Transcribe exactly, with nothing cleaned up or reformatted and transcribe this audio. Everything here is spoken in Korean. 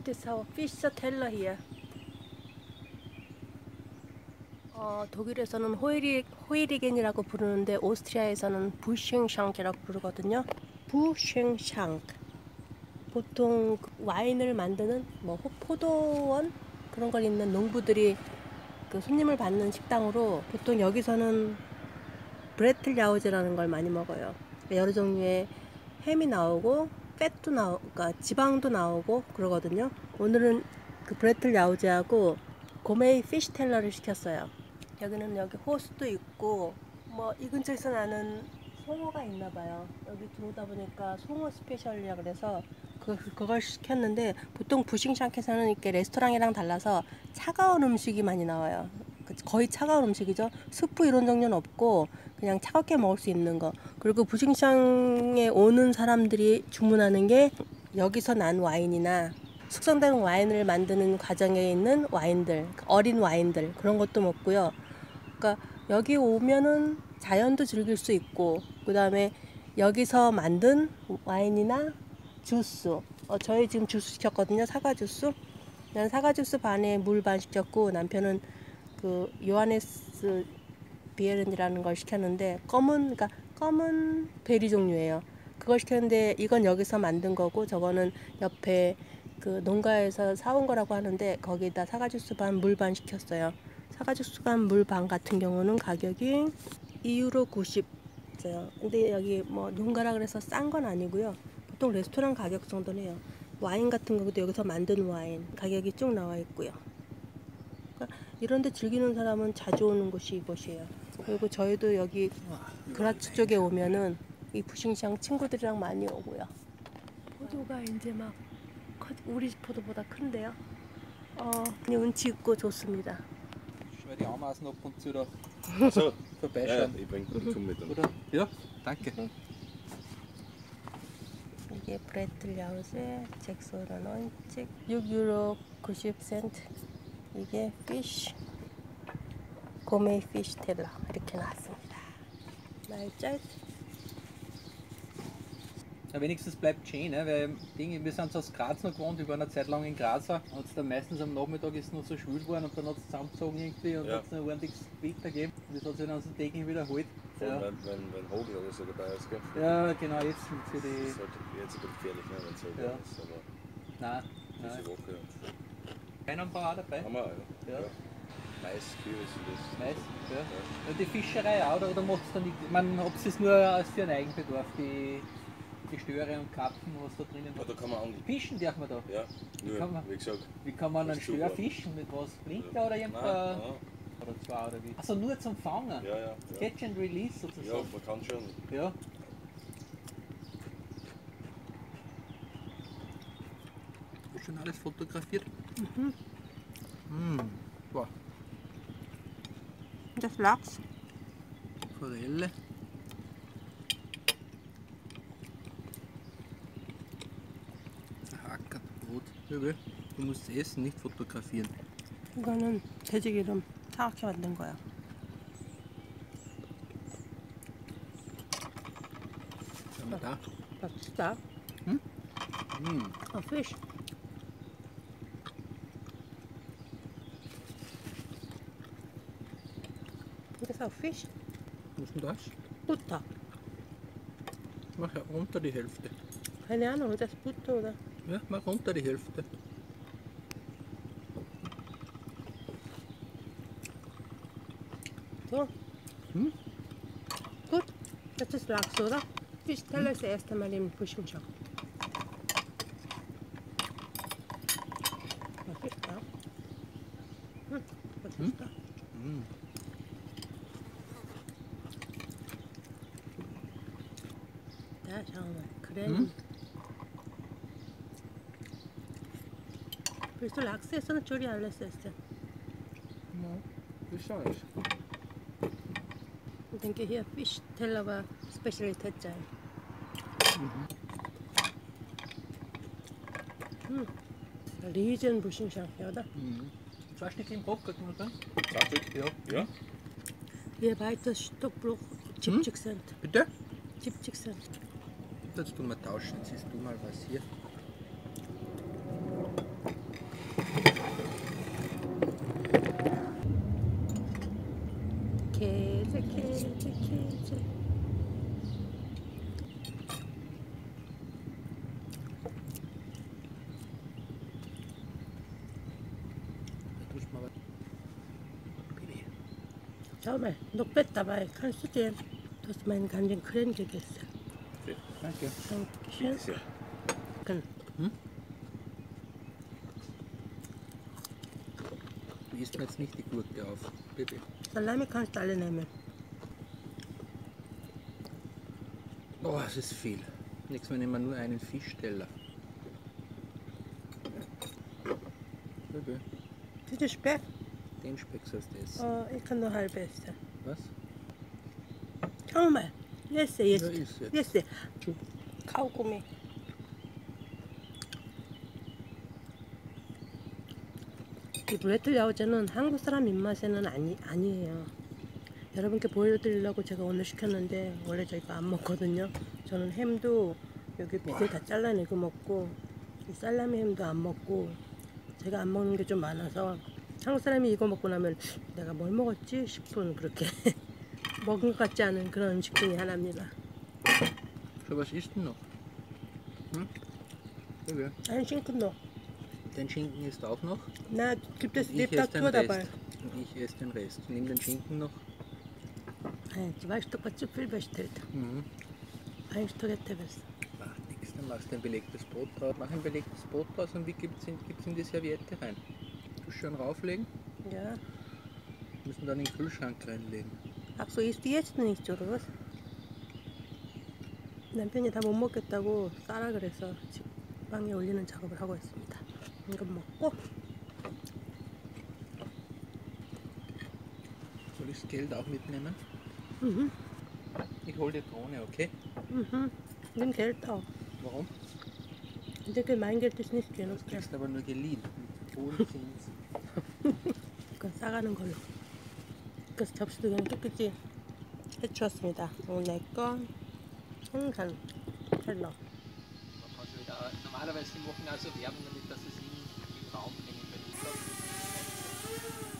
this our fish teller here. 어, 독일에서는 호이리, 호이리겐이라고 부르는데 오스트리아에서는 부쉥샹크라고 부르거든요. 부쉥샹크. 보통 와인을 만드는 뭐 포도원 그런 걸 있는 농부들이 그 손님을 받는 식당으로 보통 여기서는 브레틀야우제라는 걸 많이 먹어요. 여러 종류의 햄이 나오고 팻도 나오, 그러니까 지방도 나오고 그러거든요. 오늘은 그 브레틀야우제하고 고메이 피시텔러를 시켰어요. 여기는 여기 호수도 있고 뭐 이 근처에서 나는 송어가 있나봐요. 여기 들어오다 보니까 송어 스페셜이라 그래서 그, 그걸 시켰는데 보통 부싱샹크에서는 이렇게 레스토랑이랑 달라서 차가운 음식이 많이 나와요. 거의 차가운 음식이죠. 스프 이런 종류는 없고 그냥 차갑게 먹을 수 있는 거. 그리고 부싱샹에 오는 사람들이 주문하는 게 여기서 난 와인이나 숙성된 와인을 만드는 과정에 있는 와인들, 어린 와인들 그런 것도 먹고요. 그러니까 여기 오면은 자연도 즐길 수 있고 그 다음에 여기서 만든 와인이나 주스. 어, 저희 지금 주스 시켰거든요. 사과 주스. 난 사과 주스 반에 물 반 시켰고 남편은 그 요하네스 비에른이라는 걸 시켰는데 검은 그러니까 검은 베리 종류예요. 그걸 시켰는데 이건 여기서 만든 거고 저거는 옆에 그 농가에서 사온 거라고 하는데 거기다 사과 주스 반 물 반 시켰어요. 사과 주스 반 물 반 같은 경우는 가격이 이 유로 구십. 근데 여기 뭐 농가라 그래서 싼 건 아니고요. 보통 레스토랑 가격 정도는 해요. 와인 같은 것도 여기서 만든 와인 가격이 쭉 나와 있고요. 그러니까 이런데 즐기는 사람은 자주 오는 곳이 이곳이에요. 그리고 저희도 여기 그라츠 쪽에 오면은 이 부싱샹 친구들이랑 많이 오고요. 포도가 이제 막 우리 포도보다 큰데요. 어, 그냥 운치 있고 좋습니다. Schau die Ameisen ab und zu da So, ja, vorbeischauen. ich bring zum mit. Oder? Ja, danke. 이게 브레틀야우제 잭소라는 육 유로 구십 센트. 이게 피쉬 고메이 피시 텔러 이렇게 나왔습니다. 날짜 Ja, wenigstens bleibt schön, ne? Weil Ding, wir sind aus Graz noch gewohnt, wir waren eine Zeit lang in Graz, hat es dann meistens am Nachmittag ist noch so schwül geworden und dann hat es zusammengezogen irgendwie und Ja. hat es noch ordentliches Gewitter gegeben und das hat sich dann so täglich wiederholt. Vor allem, Ja. wenn, wenn, wenn Hagel oder so dabei ist, gell? Ja, genau, jetzt sind sie Das die. ist halt jetzt ein bisschen gefährlich, ne, wenn es so Ja. warm ist, aber Nein, diese nein. Woche Weinanbau auch dabei. haben wir, ja. Ja. ja. Mais, Kürbis und das. Mais, ja. Ja. Ja, die Fischerei auch, oder, oder macht es dann nicht, ich meine, ob es nur als für einen Eigenbedarf, die, die Störe und Karpfen, was da drinnen Ja, hat. da kann man angeln. Fischen darf man da. Ja, nur, kann man- wie gesagt. Wie kann man Das einen ist Stör super. fischen? Mit was? Blinker oder Nein, irgendein? nein. Oder zwei oder wie? Achso, nur zum Fangen? Ja, ja. Ja, Catch and Release ja sozusagen? man kann schon. Ja. Ist schon alles fotografiert? Mhm. Mmh. Wow. Das Lachs. Forelle. Verhackert Brot. Ja, weh. Du musst essen, nicht fotografieren. 이거는 돼지기름 차갑게 만든 거야. Schau mal da. Was ist da? Mmh. Oh, Fisch. Das ist auch Fisch. Was ist denn das? Butter. Mach ja unter die Hälfte. Keine Ahnung, das ist Butter oder? Ja, mach unter die Hälfte. So. Hm? Gut. Das ist Lachs, oder? Ich stelle das erste Mal im Buschenschau. Was ist da? Hm. Was ist Hm? da? Mmh. Da, schau mal. Creme. Hm? Willst du Lachs essen oder Chori alles essen? Ja, das ist alles. Ich denke hier Fischteller war Spezialität sein. Hm. Riesen Buschenschank, oder? Mhm. Zwei Stück im Brot, kann man sagen? Zwei Stück? Ja. Ja? Hier weiter Stockbruch, siebzig Cent. Bitte? siebzig Cent. Jetzt tun wir tauschen, jetzt siehst du mal was hier. Käse, Käse, Käse. Da tust du mal was. Bibi. Schau mal, noch Bett dabei. Kannst du dir? Du hast meinen ganzen Creme gegessen. Danke. Dankeschön. Ist ja. Kann- Du isst mir jetzt nicht die Gurke auf. Bibi. Salami kannst du alle nehmen. Oh, es ist viel. Nächstes Mal nehmen wir nur einen Fischteller. Bibi. Das ist Speck. Den Speck sollst du essen. Oh, ich kann nur halb essen. Was? Schau mal. Esse Ja, jetzt. iss jetzt. Esse. Kaugummi. 이 브레틀 야오자는 한국 사람 입맛에는 아니, 아니에요. 여러분께 보여드리려고 제가 오늘 시켰는데 원래 저희가 안 먹거든요. 저는 햄도 여기 밑에 다 잘라내고 먹고 이 살라미 햄도 안 먹고 제가 안 먹는 게 좀 많아서 한국 사람이 이거 먹고 나면 내가 뭘 먹었지 싶은 그렇게 먹은 것 같지 않은 그런 음식 중에 하나입니다. So, was isst denn noch? Hm? Bibi. Ein Schinken noch. Den Schinken isst auch noch. Na, gibt es Ich esse den Diktatur dabei? Rest. Und ich esse den Rest. Nimm den Schinken noch. Nein, du weißt doch, was zu viel bestellt. Mhm. Ein Stück hätte was. Macht nichts, dann machst du ein belegtes Brot drauf. Mach ein belegtes Brot draus und wie gibt's in, gibt's in die Serviette rein? Du schön rauflegen, Ja. müssen dann in den Kühlschrank reinlegen. ach so, isst du jetzt nicht, oder was? 남편이 다 못 먹겠다고 싸라 그래서 식빵에 올리는 작업을 하고 있습니다. 이거 먹고 Soll ich das Geld auch mitnehmen? mhm, Ich hol die Drohne, okay? mhm, nimm Geld auch. Warum? Ich denke, mein Geld ist nicht genug. Das kriegst du aber nur geliehen. Mit hohen Zins. 그건 싸가는 걸로. 그래서 접시도 그냥 깨끗이 해주었습니다. 오늘 내거 생선 샐러. Man kann schon wieder, normalerweise die machen also Werbung damit, dass sie es im, im Raum bringen. Wenn ich sag,